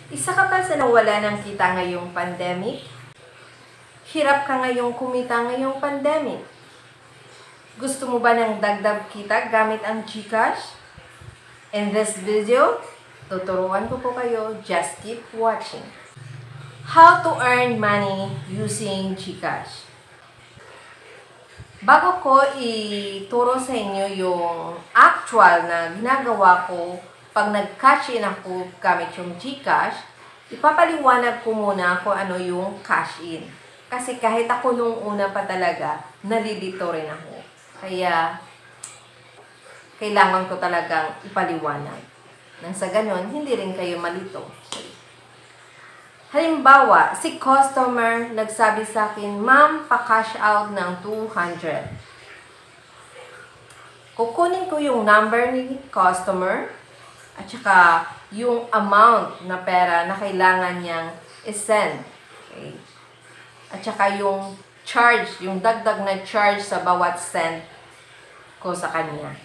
Isa ka pa sa nawala ng kita ngayong pandemic? Hirap ka ngayong kumita ngayong pandemic? Gusto mo ba ng dagdag kita gamit ang GCash? In this video, tuturuan ko po kayo. Just keep watching. How to earn money using GCash. Bago ko ituro sa inyo yung actual na ginagawa ko pag nag-cash in ako gamit yung GCash, ipapaliwanag ko muna kung ano yung cash in. Kasi kahit ako nung una pa talaga, nalilito rin ako. Kaya, kailangan ko talagang ipaliwanag. Nang sa ganon, hindi rin kayo malito. Halimbawa, si customer nagsabi sa akin, "Ma'am, pa-cash out ng 200. Kukunin ko yung number ni customer at saka yung amount na pera na kailangan niyang i-send. Okay? At saka yung charge, yung dagdag na charge sa bawat send ko sa kanya.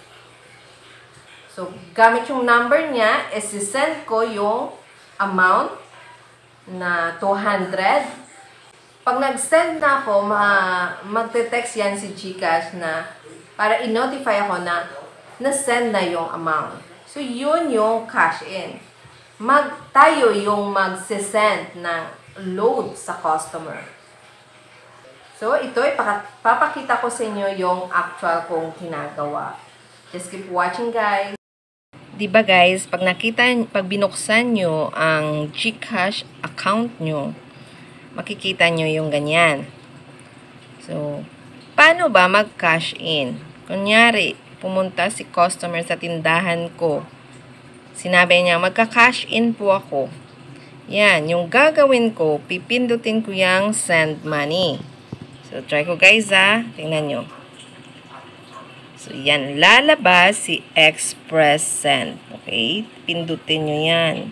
So, gamit yung number niya, isi-send ko yung amount na 200. Pag nag-send na ako, magte-text yan si GCash na para i-notify ako na na-send na yung amount. So, yun yung cash in. Tayo yung mag-send ng load sa customer. So, ito, papakita ko sa inyo yung actual kong ginagawa. Just keep watching, guys. Diba guys, pag binuksan nyo ang GCash account nyo, makikita nyo yung ganyan. So, paano ba mag-cash in? Kunyari, pumunta si customer sa tindahan ko. Sinabi niya, magka-cash in po ako. Yan, yung gagawin ko, pipindutin ko yung send money. So, try ko guys tingnan nyo. So, yan, lalabas si Express Send. Okay? Pindutin nyo yan.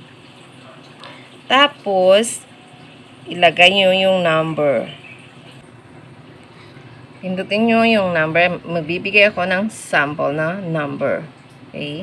Tapos, ilagay nyo yung number. Pindutin nyo yung number. Magbibigay ako ng sample na number. Okay?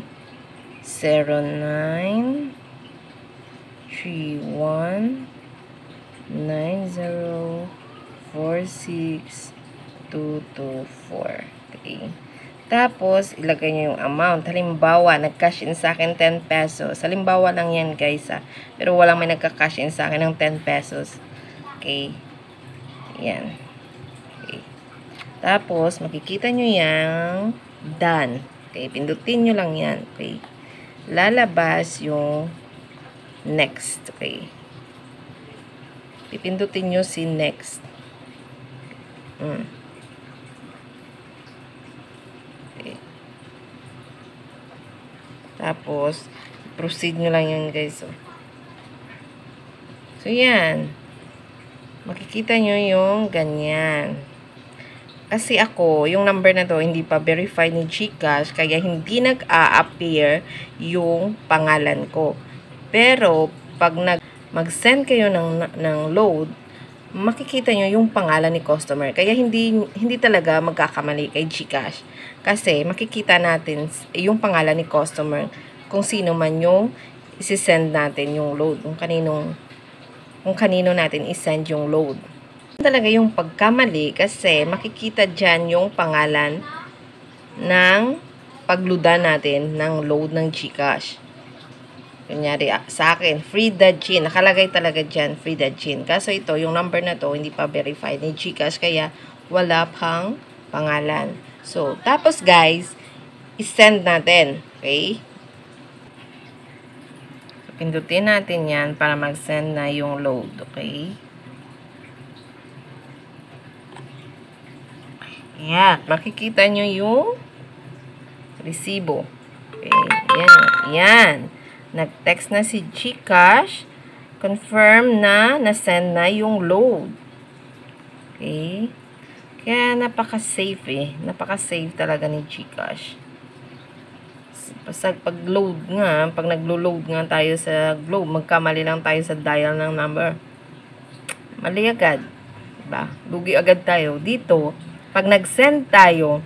093190462224. Okay? Tapos, ilagay nyo yung amount. Halimbawa, nag-cash in sa akin 10 pesos. Halimbawa lang yan, guys, Pero walang may nagka-cash in sa akin ng 10 pesos. Okay? Yan. Okay. Tapos, makikita nyo yung done. Okay? Pindutin nyo lang yan. Okay? Lalabas yung next. Okay? Pipindutin nyo si next. Okay. Tapos, proceed nyo lang yun, guys. So, yan. Makikita nyo yung ganyan. Kasi ako, yung number na to, hindi pa verified ni GCash, kaya hindi nag-a-appear yung pangalan ko. Pero, pag mag-send kayo ng load, makikita nyo yung pangalan ni customer. Kaya hindi talaga magkakamali kay GCash. Kasi makikita natin yung pangalan ni customer kung sino man yung isi-send natin yung load. Kung kanino natin i-send yung load. Talaga yung pagkamali kasi makikita dyan yung pangalan ng pagluda natin ng load ng GCash. Kunyari, sa akin, Frida-Jean. Nakalagay talaga dyan, Frida-Jean. Kaso ito, yung number na to, hindi pa verified ni GCash, kaya wala pang pangalan. So, tapos guys, i-send natin. Okay? So, pindutin natin yan para mag-send na yung load. Okay? Yan. Makikita nyo yung resibo. Okay? Yan. Yan. Nag-text na si GCash. Confirm na na-send na yung load. Okay? Kaya napaka-safe Napaka-safe talaga ni GCash. Pag naglo-load nga tayo sa Globe, magkamali lang tayo sa dial ng number. Mali agad. Diba? Lugi agad tayo. Dito, pag nag-send tayo,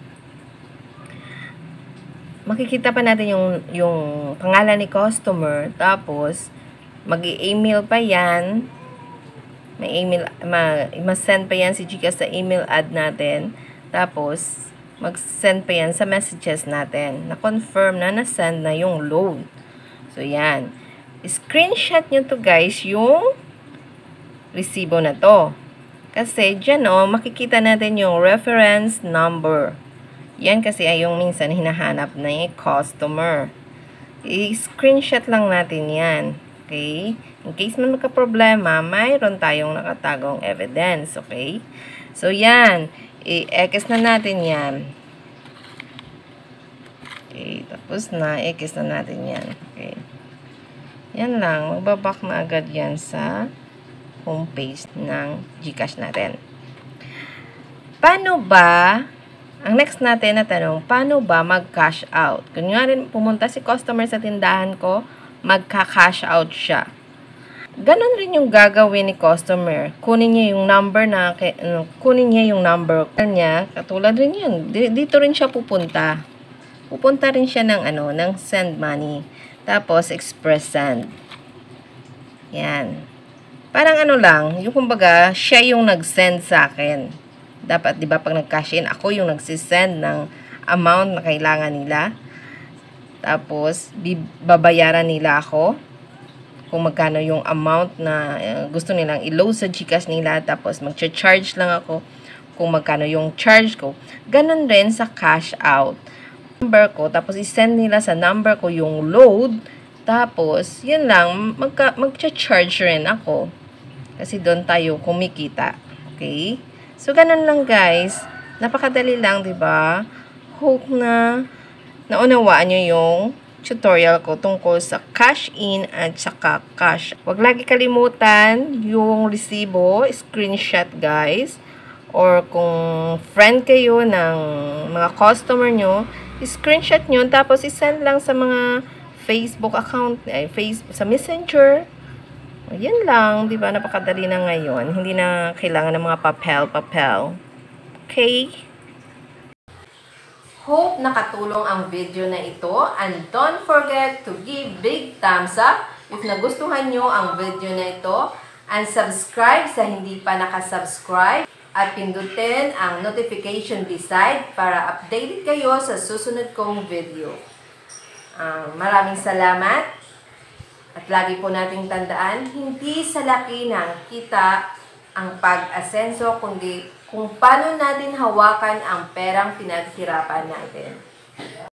makikita pa natin yung pangalan ni customer, tapos Mag-i-email pa yan. May email, ma-send pa yan si GCash sa email ad natin. Tapos, mag-send pa yan sa messages natin. Na-confirm na na-send na yung load. So, yan. Screenshot nyo to guys, yung resibo na to. Kasi, dyan makikita natin yung reference number. Yan kasi ay yung minsan hinahanap na yung customer. I-screenshot lang natin yan. Okay? In case man magka-problema, mayroon tayong nakatagong evidence. Okay? So, yan. I-X na natin yan. Okay. Tapos na, X na natin yan. Okay. Yan lang. Magbaback na agad yan sa homepage ng GCash natin. Paano ba ang next natin na tanong, paano ba mag-cash out? Kunyari, pumunta si customer sa tindahan ko, magka-cash out siya. Ganon rin yung gagawin ni customer. Kunin niya yung number niya, katulad rin yun. Dito rin siya pupunta. Pupunta rin siya ng send money. Tapos, express send. Yan. Parang lang, yung kumbaga, siya yung nag-send sa akin. Dapat, di ba, pag nag-cash in, ako yung nagsisend ng amount na kailangan nila. Tapos, babayaran nila ako kung magkano yung amount na gusto nilang i-load sa GCash nila. Tapos, mag-charge lang ako kung magkano yung charge ko. Ganon rin sa cash out. Number ko, tapos i-send nila sa number ko yung load. Tapos, yun lang, mag-charge rin ako. Kasi doon tayo kumikita. Okay? So, ganun lang guys. Napakadali lang, di ba? Hope na naunawaan nyo yung tutorial ko tungkol sa cash in at saka cash. Huwag lagi kalimutan yung resibo, screenshot guys. Or kung friend kayo ng mga customer nyo, screenshot nyo, tapos isend lang sa mga Facebook account, sa Messenger. Yan lang, di ba? Napakadali na ngayon. Hindi na kailangan ng mga papel. Okay? Hope nakatulong ang video na ito. And don't forget to give big thumbs up if nagustuhan nyo ang video na ito. And subscribe sa hindi pa nakasubscribe. At pindutin ang notification beside para updated kayo sa susunod kong video. Maraming salamat. At lagi po nating tandaan, hindi sa laki ng kita ang pag-asenso, kundi kung paano natin hawakan ang perang pinaghirapan natin.